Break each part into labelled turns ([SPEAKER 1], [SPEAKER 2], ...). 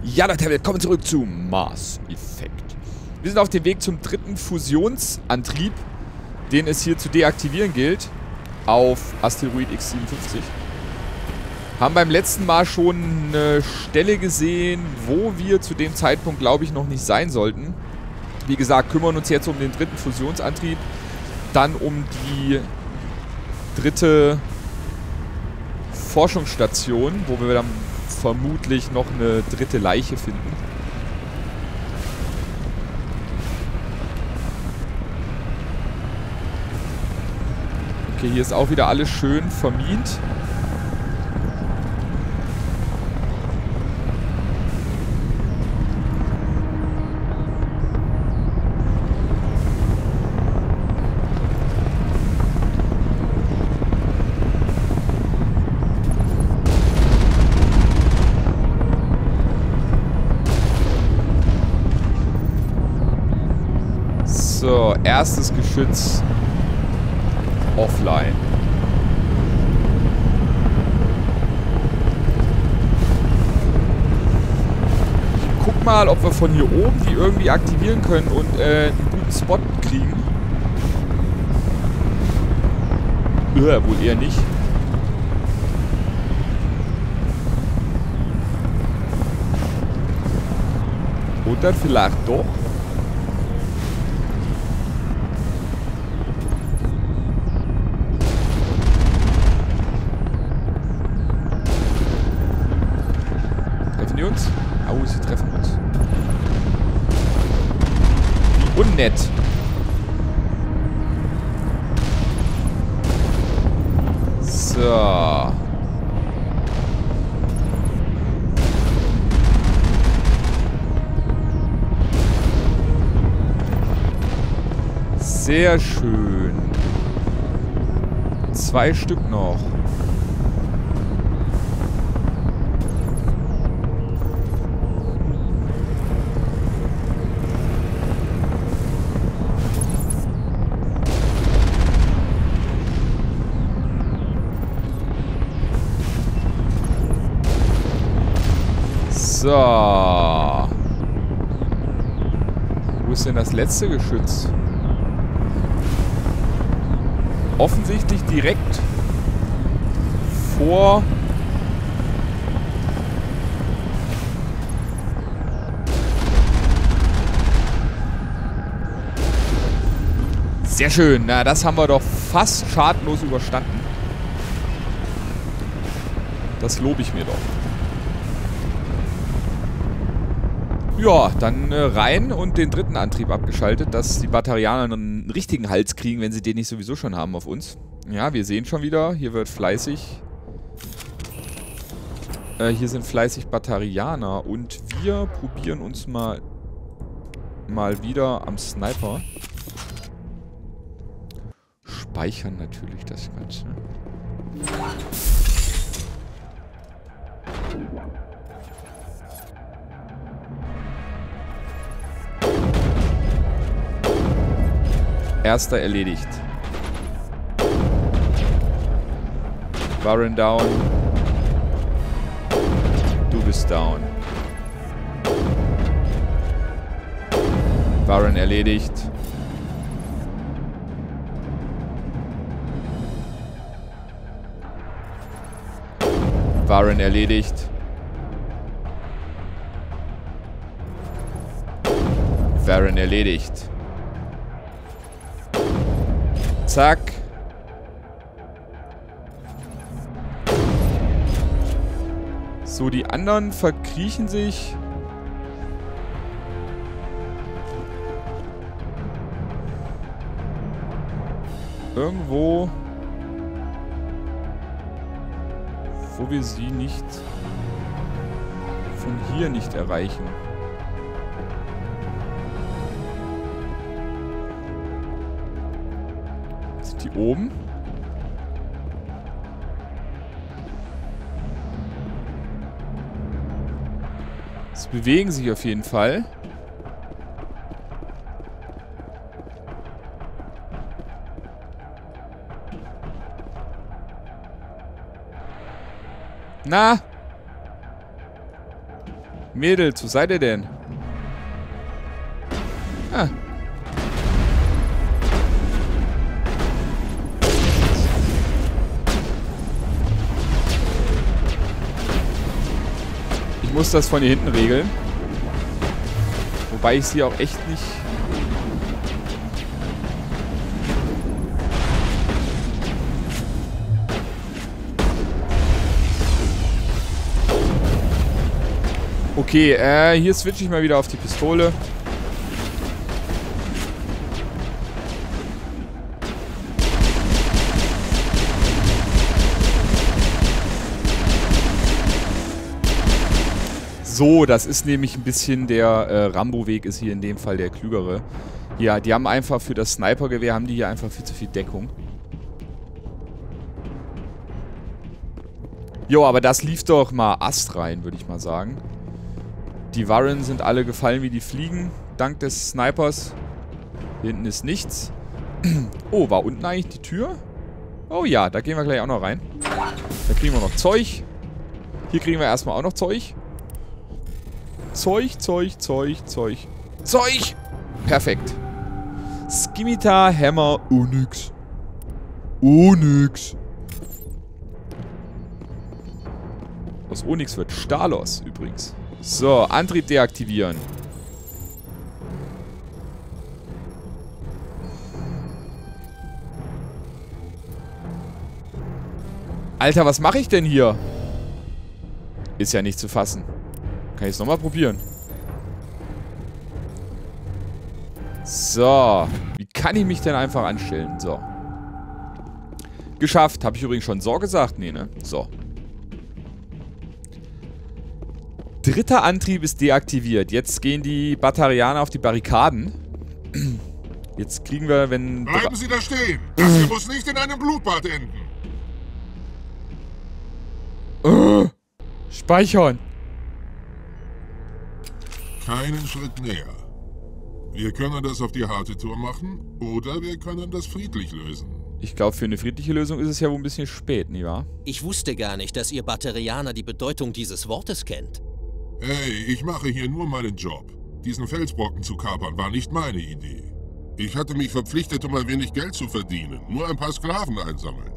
[SPEAKER 1] Ja, Leute, willkommen zurück zu Mass Effect. Wir sind auf dem Weg zum dritten Fusionsantrieb, den es hier zu deaktivieren gilt, auf Asteroid X57. Haben beim letzten Mal schon eine Stelle gesehen, wo wir zu dem Zeitpunkt, glaube ich, noch nicht sein sollten. Wie gesagt, kümmern uns jetzt um den dritten Fusionsantrieb, dann um die dritte Forschungsstation, wo wir dann vermutlich noch eine dritte Leiche finden. Okay, hier ist auch wieder alles schön vermint. So, erstes Geschütz offline. Ich guck mal, ob wir von hier oben die irgendwie aktivieren können und einen guten Spot kriegen. Wohl eher nicht. Und dann vielleicht doch. Uns? Oh, sie treffen uns. Wie unnett. So. Sehr schön. 2 Stück noch. So. Wo ist denn das letzte Geschütz? Offensichtlich direkt vor... Sehr schön. Na, das haben wir doch fast schadlos überstanden. Das lobe ich mir doch. Ja, dann rein und den dritten Antrieb abgeschaltet, dass die Batarianer einen richtigen Hals kriegen, wenn sie den nicht sowieso schon haben auf uns. Ja, wir sehen schon wieder, hier wird fleißig... hier sind fleißig Batarianer und wir probieren uns mal wieder am Sniper. Speichern natürlich das Ganze. Erster erledigt. Warren down. Du bist down. Warren erledigt. Warren erledigt. Warren erledigt. Zack. So, die anderen verkriechen sich. Irgendwo, wo wir sie nicht von hier nicht erreichen. Die oben. Sie bewegen sich auf jeden Fall. Na? Mädels, wo seid ihr denn? Ah. Ich muss das von hier hinten regeln. Wobei ich sie auch echt nicht... Okay, hier switche ich mal wieder auf die Pistole. So, das ist nämlich ein bisschen der Rambo-Weg ist hier in dem Fall der klügere. Ja, die haben einfach für das Snipergewehr haben die hier einfach viel zu viel Deckung. Jo, aber das lief doch mal astrein, würde ich mal sagen. Die Warren sind alle gefallen wie die Fliegen, dank des Snipers. Hier hinten ist nichts. Oh, war unten eigentlich die Tür? Oh ja, da gehen wir gleich auch noch rein. Da kriegen wir noch Zeug. Hier kriegen wir erstmal auch noch Zeug. Zeug. Perfekt. Skimitar, Hammer, Onyx. Aus Onyx wird Stalos übrigens. So, Antrieb deaktivieren. Alter, was mache ich denn hier? Ist ja nicht zu fassen. Kann ich es nochmal probieren? So. Wie kann ich mich denn einfach anstellen? So. Geschafft. Habe ich übrigens schon so gesagt? Nee, ne? So. Dritter Antrieb ist deaktiviert. Jetzt gehen die Batarianer auf die Barrikaden. Jetzt kriegen wir, wenn...
[SPEAKER 2] Bleiben Sie da stehen! Das hier muss nicht in einem Blutbad enden!
[SPEAKER 1] Speichern!
[SPEAKER 2] Keinen Schritt näher. Wir können das auf die harte Tour machen, oder wir können das friedlich lösen.
[SPEAKER 1] Ich glaube, für eine friedliche Lösung ist es ja wohl ein bisschen spät, nicht wahr?
[SPEAKER 3] Ich wusste gar nicht, dass ihr Batarianer die Bedeutung dieses Wortes kennt.
[SPEAKER 2] Hey, ich mache hier nur meinen Job. Diesen Felsbrocken zu kapern war nicht meine Idee. Ich hatte mich verpflichtet, um ein wenig Geld zu verdienen. Nur ein paar Sklaven einsammeln.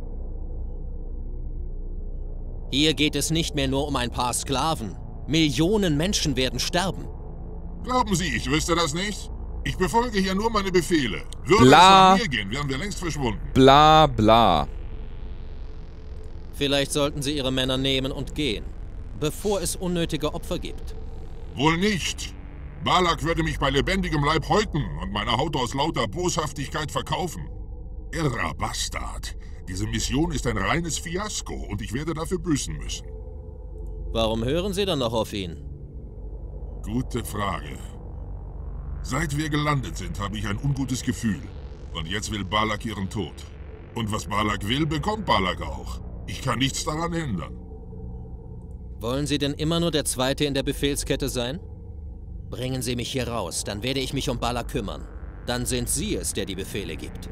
[SPEAKER 3] Hier geht es nicht mehr nur um ein paar Sklaven. Millionen Menschen werden sterben.
[SPEAKER 2] Glauben Sie, ich wüsste das nicht? Ich befolge hier nur meine Befehle. Würde es
[SPEAKER 1] Bla.
[SPEAKER 2] nach mir gehen, wären wir längst verschwunden.
[SPEAKER 1] Bla, bla.
[SPEAKER 3] Vielleicht sollten Sie Ihre Männer nehmen und gehen, bevor es unnötige Opfer gibt.
[SPEAKER 2] Wohl nicht. Balak würde mich bei lebendigem Leib häuten und meine Haut aus lauter Boshaftigkeit verkaufen. Irrer Bastard. Diese Mission ist ein reines Fiasko und ich werde dafür büßen müssen.
[SPEAKER 3] Warum hören Sie dann noch auf ihn?
[SPEAKER 2] Gute Frage. Seit wir gelandet sind, habe ich ein ungutes Gefühl. Und jetzt will Balak ihren Tod. Und was Balak will, bekommt Balak auch. Ich kann nichts daran ändern.
[SPEAKER 3] Wollen Sie denn immer nur der Zweite in der Befehlskette sein? Bringen Sie mich hier raus, dann werde ich mich um Balak kümmern. Dann sind Sie es, der die Befehle gibt.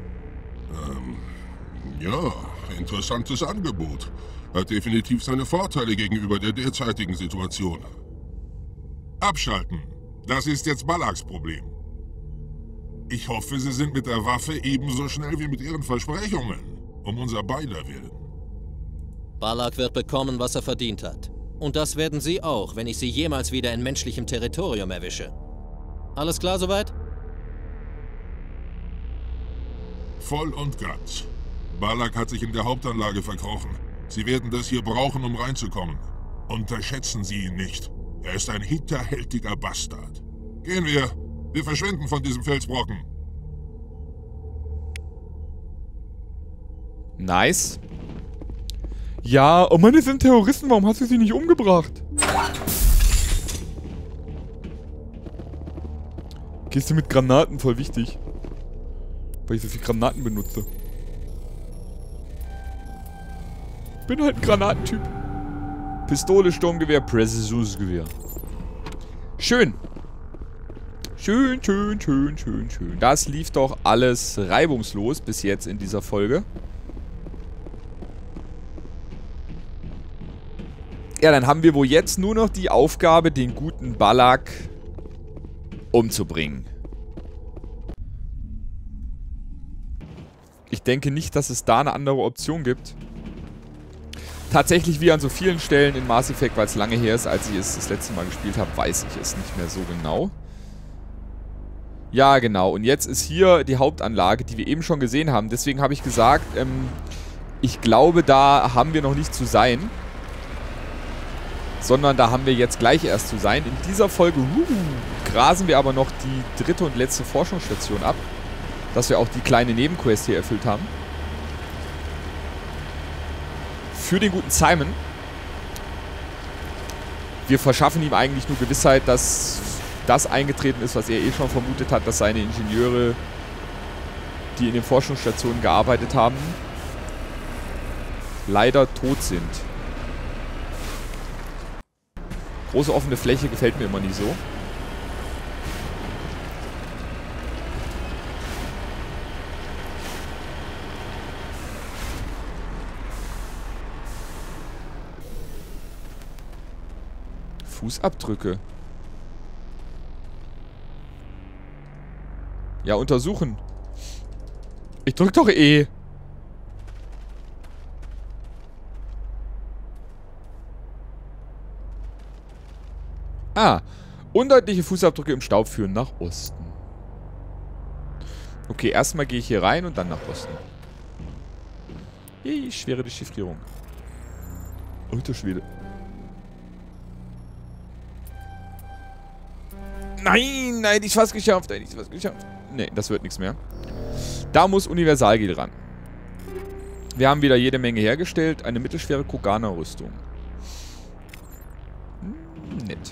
[SPEAKER 2] Ja, interessantes Angebot. Hat definitiv seine Vorteile gegenüber der derzeitigen Situation. Abschalten. Das ist jetzt Balaks Problem. Ich hoffe, Sie sind mit der Waffe ebenso schnell wie mit Ihren Versprechungen. Um unser beider Willen.
[SPEAKER 3] Balak wird bekommen, was er verdient hat. Und das werden Sie auch, wenn ich Sie jemals wieder in menschlichem Territorium erwische. Alles klar soweit?
[SPEAKER 2] Voll und ganz. Balak hat sich in der Hauptanlage verkrochen. Sie werden das hier brauchen, um reinzukommen. Unterschätzen Sie ihn nicht. Er ist ein hinterhältiger Bastard. Gehen wir. Wir verschwinden von diesem Felsbrocken.
[SPEAKER 1] Nice. Ja, oh Mann, das sind Terroristen. Warum hast du sie nicht umgebracht? Gehst du mit Granaten? Voll wichtig. Weil ich so viel Granaten benutze. Bin halt ein Granatentyp. Pistole, Sturmgewehr, Präzisionsgewehr. Schön. Schön. Das lief doch alles reibungslos bis jetzt in dieser Folge. Ja, dann haben wir wohl jetzt nur noch die Aufgabe, den guten Balak umzubringen. Ich denke nicht, dass es da eine andere Option gibt. Tatsächlich, wie an so vielen Stellen in Mass Effect, weil es lange her ist, als ich es das letzte Mal gespielt habe, weiß ich es nicht mehr so genau. Ja, genau. Und jetzt ist hier die Hauptanlage, die wir eben schon gesehen haben. Deswegen habe ich gesagt, ich glaube, da haben wir noch nicht zu sein. Sondern da haben wir jetzt gleich erst zu sein. In dieser Folge grasen wir aber noch die dritte und letzte Forschungsstation ab. Dass wir auch die kleine Nebenquest hier erfüllt haben. Für den guten Simon. Wir verschaffen ihm eigentlich nur Gewissheit, dass das eingetreten ist, was er eh schon vermutet hat, dass seine Ingenieure, die in den Forschungsstationen gearbeitet haben, leider tot sind. Große offene Fläche gefällt mir immer nicht so. Fußabdrücke. Ja, untersuchen. Ich drück doch E. Ah. Undeutliche Fußabdrücke im Staub führen nach Osten. Okay, erstmal gehe ich hier rein und dann nach Osten. Yay, schwere Dechiffrierung. Alter Schwede. Nein, nein, ich hab's geschafft. Nein, ich hab's geschafft. Nee, das wird nichts mehr. Da muss Universalgel ran. Wir haben wieder jede Menge hergestellt. Eine mittelschwere Kroganer-Rüstung. Nett.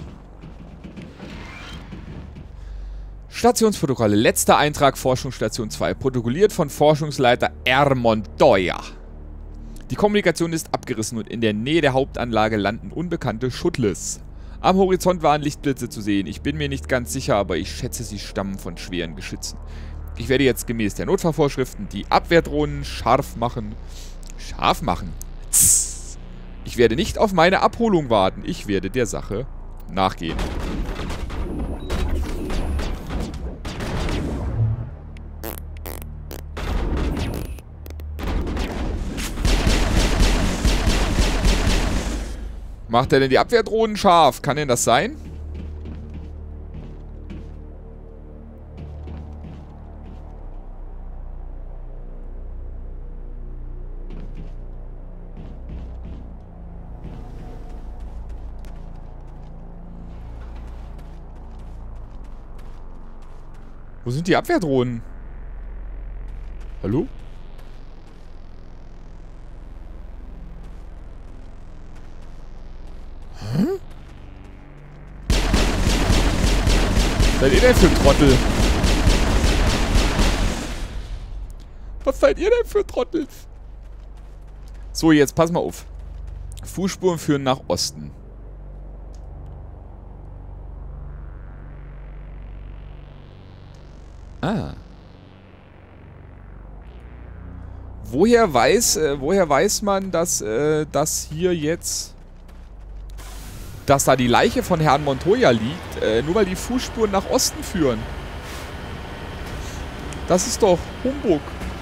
[SPEAKER 1] Stationsprotokolle. Letzter Eintrag Forschungsstation 2. Protokolliert von Forschungsleiter R. Montoya. Die Kommunikation ist abgerissen und in der Nähe der Hauptanlage landen unbekannte Shuttles. Am Horizont waren Lichtblitze zu sehen. Ich bin mir nicht ganz sicher, aber ich schätze, sie stammen von schweren Geschützen. Ich werde jetzt gemäß der Notfallvorschriften die Abwehrdrohnen scharf machen. Scharf machen? Tss. Ich werde nicht auf meine Abholung warten. Ich werde der Sache nachgehen. Macht er denn die Abwehrdrohnen scharf? Kann denn das sein? Wo sind die Abwehrdrohnen? Hallo? Was seid ihr denn für Trottel? Was seid ihr denn für Trottels? So, jetzt pass mal auf. Fußspuren führen nach Osten. Ah. Woher weiß man, dass das hier jetzt... dass da die Leiche von Herrn Montoya liegt, nur weil die Fußspuren nach Osten führen. Das ist doch Humbug.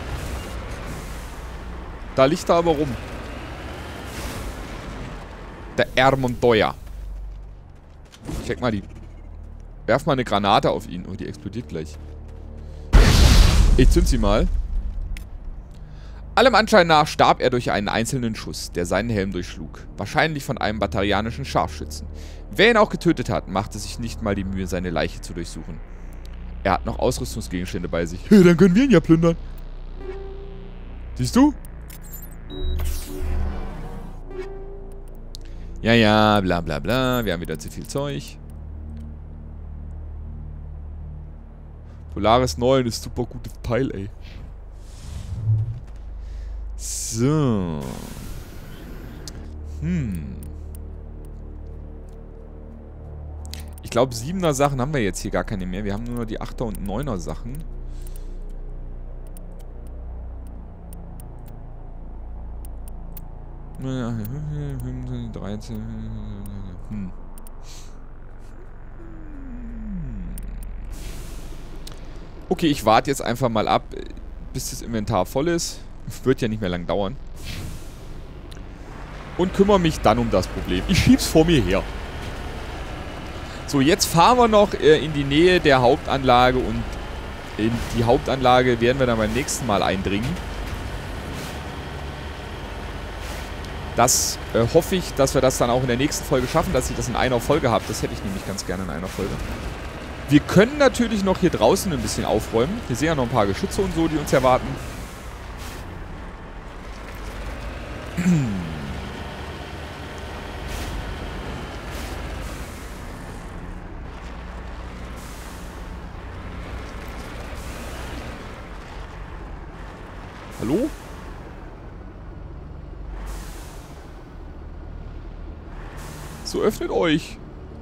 [SPEAKER 1] Da liegt er aber rum. Der Herr Montoya. Check mal die... Werf mal eine Granate auf ihn. Oh, die explodiert gleich. Ich zünd sie mal. Allem Anschein nach starb er durch einen einzelnen Schuss, der seinen Helm durchschlug. Wahrscheinlich von einem batarianischen Scharfschützen. Wer ihn auch getötet hat, machte sich nicht mal die Mühe, seine Leiche zu durchsuchen. Er hat noch Ausrüstungsgegenstände bei sich. Hey, dann können wir ihn ja plündern. Siehst du? Ja, ja, bla bla bla. Wir haben wieder zu viel Zeug. Polaris 9 ist super gutes Teil, ey. So. Ich glaube, 7er Sachen haben wir jetzt hier gar keine mehr. Wir haben nur noch die 8er und 9er Sachen. 13. Okay, ich warte jetzt einfach mal ab, bis das Inventar voll ist. Wird ja nicht mehr lang dauern. Und kümmere mich dann um das Problem. Ich schieb's vor mir her. So, jetzt fahren wir noch in die Nähe der Hauptanlage und in die Hauptanlage werden wir dann beim nächsten Mal eindringen. Das hoffe ich, dass wir das dann auch in der nächsten Folge schaffen, dass ich das in einer Folge habe. Das hätte ich nämlich ganz gerne in einer Folge. Wir können natürlich noch hier draußen ein bisschen aufräumen. Wir sehen ja noch ein paar Geschütze und so, die uns erwarten. Hallo? So, öffnet euch.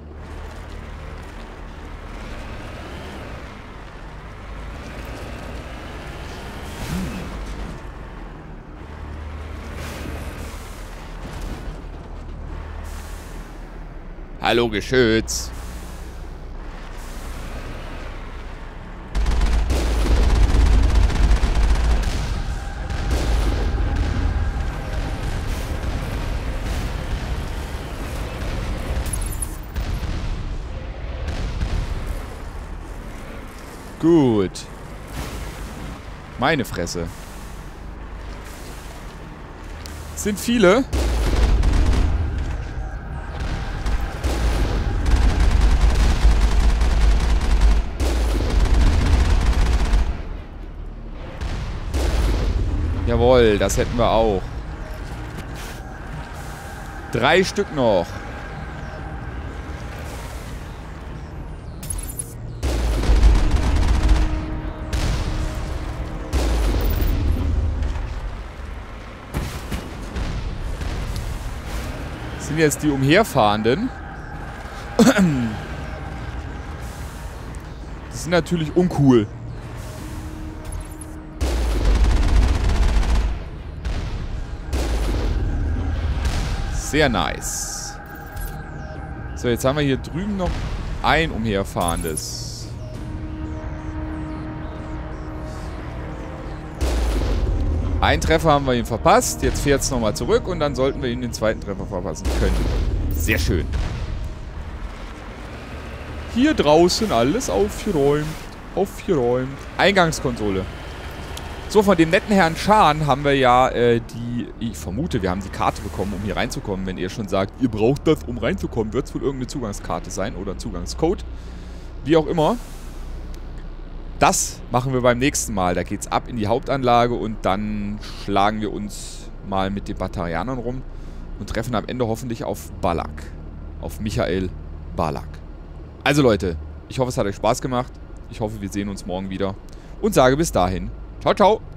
[SPEAKER 1] Hallo, Geschütz. Gut. Meine Fresse. Sind viele. Jawohl, das hätten wir auch. 3 Stück noch. Das sind jetzt die Umherfahrenden. Die sind natürlich uncool. Sehr nice. So, jetzt haben wir hier drüben noch ein Umherfahrendes. Einen Treffer haben wir ihn verpasst. Jetzt fährt es nochmal zurück und dann sollten wir ihm den zweiten Treffer verpassen können. Sehr schön. Hier draußen alles aufgeräumt. Aufgeräumt. Eingangskonsole. So, von dem netten Herrn Schan haben wir ja ich vermute, wir haben die Karte bekommen, um hier reinzukommen. Wenn ihr schon sagt, ihr braucht das, um reinzukommen, wird es wohl irgendeine Zugangskarte sein oder Zugangscode. Wie auch immer. Das machen wir beim nächsten Mal. Da geht's ab in die Hauptanlage und dann schlagen wir uns mal mit den Batarianern rum und treffen am Ende hoffentlich auf Balak. Auf Michael Balak. Also Leute, ich hoffe, es hat euch Spaß gemacht. Ich hoffe, wir sehen uns morgen wieder. Und sage bis dahin. Ciao, ciao.